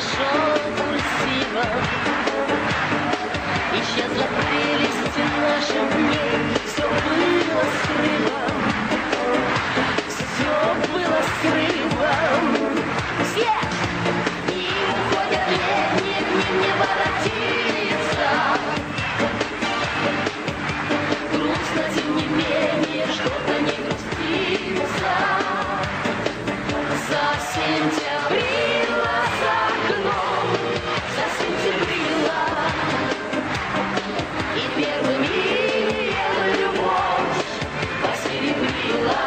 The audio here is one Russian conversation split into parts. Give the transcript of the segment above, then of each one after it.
шел курсивом. Исчезла прелесть наших дней, все было срывом, все было срывом. Все! И уходят летние дни, не воротиться. Грустно, тем не менее, что-то не грустится. Засентябрила за окном, засентябрила, и первым июнем любовь посеребрила.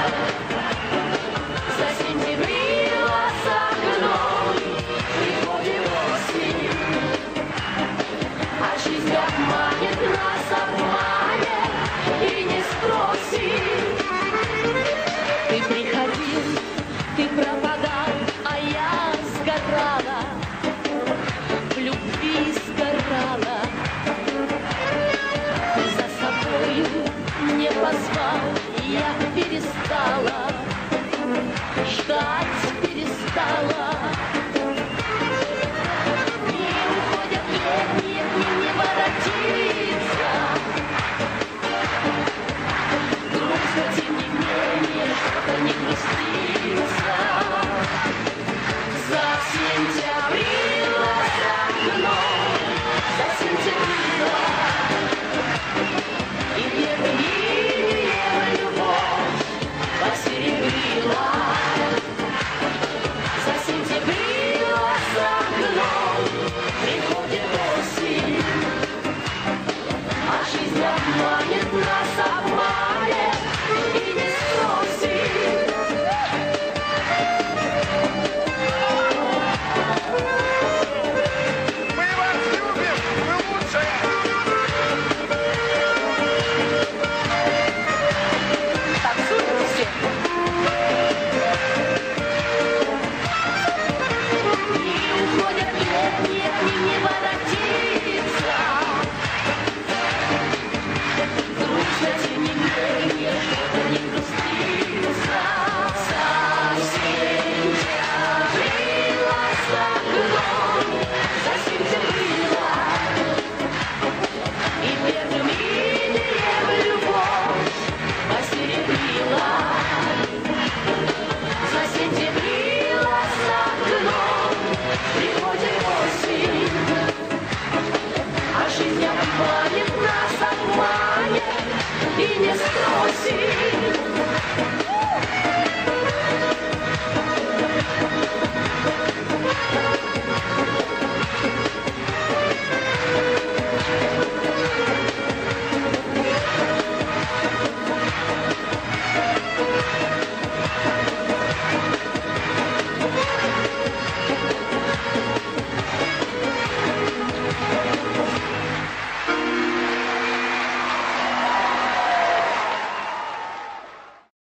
Засентябрила за окном, приходит осень, а жизнь обманет нас, обманет и не спросит. Ты приходил, ты пропадал, а я сгорала, в любви сгорала. Ты за собой не позвал, я перестала, ждать перестала.